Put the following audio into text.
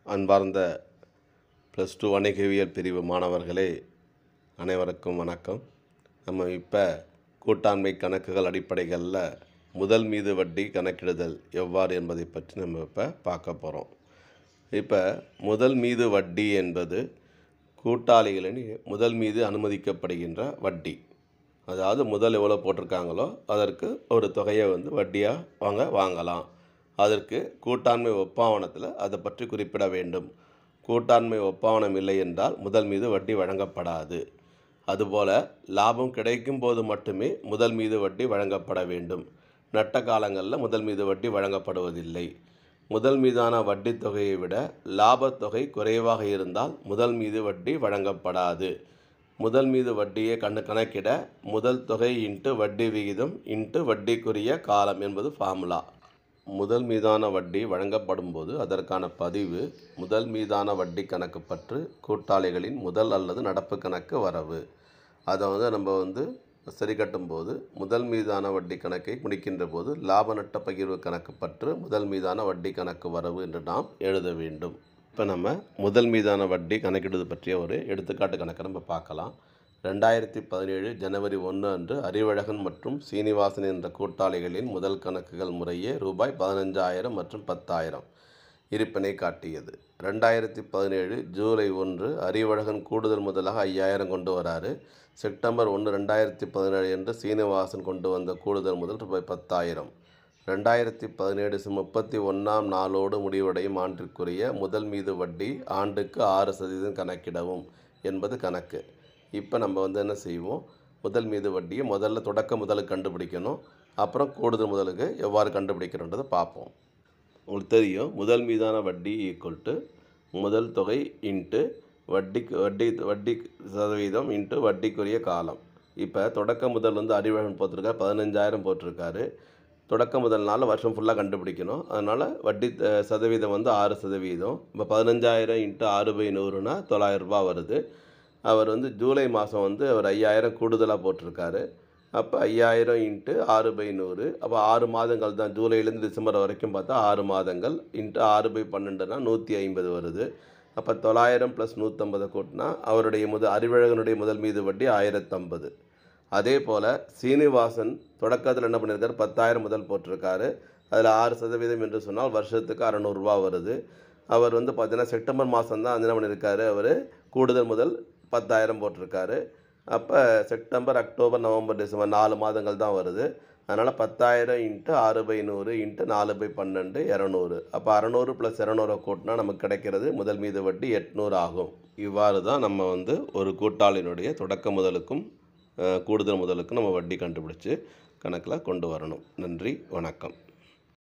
அன்பார்ந்த +2 வணிகவியல் பிரிவு மாணவர்களே, அனைவருக்கும் வணக்கம். நம்ம இப்போ கூட்டாண்மை கணக்குகள் அடிப்படைகளில் முதல் மீது வட்டி கணக்கிடுதல் எவ்வாறு என்பதை பற்றி நம்ம இப்போ பார்க்க போகிறோம். இப்போ முதல் மீது வட்டி என்பது கூட்டாளிகளின் முதல் மீது அனுமதிக்கப்படுகின்ற வட்டி. அதாவது முதல் எவ்வளோ போட்டிருக்காங்களோ அதற்கு ஒரு தொகையை வட்டியாக வாங்கலாம். அதற்கு கூட்டாண்மை ஒப்பாவனத்தில் அதை பற்றி குறிப்பிட வேண்டும். கூட்டாண்மை ஒப்பாவனம் இல்லை என்றால் முதல் மீது வட்டி வழங்கப்படாது. அதுபோல் லாபம் கிடைக்கும் போது மட்டுமே முதல் மீது வட்டி வழங்கப்பட வேண்டும். நட்ட காலங்களில் முதல் மீது வட்டி வழங்கப்படுவதில்லை. முதல் மீதான வட்டி தொகையை விட லாபத்தொகை குறைவாக இருந்தால் முதல் மீது வட்டி வழங்கப்படாது. முதல் மீது வட்டியை கணக்கிட முதல் தொகை இன்ட்டு வட்டி விகிதம் இன்ட்டு வட்டிக்குரிய காலம் என்பது ஃபார்முலா. முதல் மீதான வட்டி வழங்கப்படும் போது அதற்கான பதிவு முதல் மீதான வட்டி கணக்கு பற்று கூட்டாளிகளின் முதல் அல்லது நடப்பு கணக்கு வரவு. அதை நம்ம சரி கட்டும்போது முதல் மீதான வட்டி கணக்கை முடிக்கின்ற போது லாப நட்ட பகிர்வு கணக்கு பற்று முதல் மீதான வட்டி கணக்கு வரவு என்று நாம் எழுத வேண்டும். இப்போ நம்ம முதல் மீதான வட்டி கணக்கிடுவது பற்றிய ஒரு எடுத்துக்காட்டு கணக்கை நம்ம பார்க்கலாம். 2017 ஜனவரி 1 அன்று அறிவழகன் மற்றும் சீனிவாசன் என்ற கூட்டாளிகளின் முதல் கணக்குகள் முறையே ரூபாய் 15,000 மற்றும் 10,000 இருப்பினை காட்டியது. 2017 ஜூலை 1 அறிவழகன் கூடுதல் முதலாக 5,000 கொண்டு வராரு. செப்டம்பர் 1, 2017 என்று சீனிவாசன் கொண்டு வந்த கூடுதல் முதல் ரூபாய் 10,000. 2017 31ஆம் நாளோடு முடிவடையும் ஆண்டிற்குரிய முதல் மீது வட்டி ஆண்டுக்கு 6% கணக்கிடவும் என்பது கணக்கு. இப்போ நம்ம என்ன செய்வோம், முதல் மீது வட்டியை முதல்ல தொடக்க முதலுக்கு கண்டுபிடிக்கணும். அப்புறம் கூடுதல் முதலுக்கு எவ்வாறு கண்டுபிடிக்கிறோன்றதை பார்ப்போம். உங்களுக்கு தெரியும், முதல் மீதான வட்டி ஈக்குவல் முதல் தொகை இன்ட்டு வட்டி சதவீதம் இன்ட்டு வட்டிக்குரிய காலம். இப்போ தொடக்க முதல் அறிவழகன் போட்டிருக்காரு 15,000 போட்டிருக்காரு. தொடக்க முதல் நாள் வருஷம் ஃபுல்லாக கண்டுபிடிக்கணும். அதனால் வட்டி சதவீதம் 6%. இப்போ 15,000 இன்ட்டு 6/100னா 900 ரூபா வருது. அவர் ஜூலை மாதம் அவர் 5,000 கூடுதலாக போட்டிருக்காரு. அப்போ 5,000 இன்ட்டு 6/100. அப்போ 6 மாதங்கள் தான், ஜூலைலேருந்து டிசம்பர் வரைக்கும் பார்த்தா 6 மாதங்கள் இன்ட்டு 6/12னா 150 வருது. அப்போ 900 + 150 கூட்டினா அவருடைய அறிவழகனுடைய முதல் மீது வட்டி 1,050. அதே போல் சீனிவாசன் தொடக்கத்தில் என்ன பண்ணியிருக்காரு, 10,000 முதல் போட்டிருக்காரு. அதில் 6% என்று சொன்னால் வருஷத்துக்கு 600 ரூபா வருது. அவர் பார்த்தீங்கன்னா செப்டம்பர் மாதம் தான் என்ன பண்ணியிருக்காரு, அவர் கூடுதல் முதல் 10,000 போட்டிருக்காரு. அப்போ செப்டம்பர், அக்டோபர், நவம்பர், டிசம்பர் 4 மாதங்கள் தான் வருது. அதனால் 10,000 இன்ட்டு 6/100 இன்ட்டு 4/12 200. அப்போ 600 + 200 கூட்டினா நமக்கு கிடைக்கிறது முதல் மீது வட்டி 800 ஆகும். இவ்வாறு தான் நம்ம ஒரு கூட்டாளினுடைய தொடக்க முதலுக்கும் கூடுதல் முதலுக்கும் நம்ம வட்டி கண்டுபிடிச்சி கணக்கில் கொண்டு வரணும். நன்றி, வணக்கம்.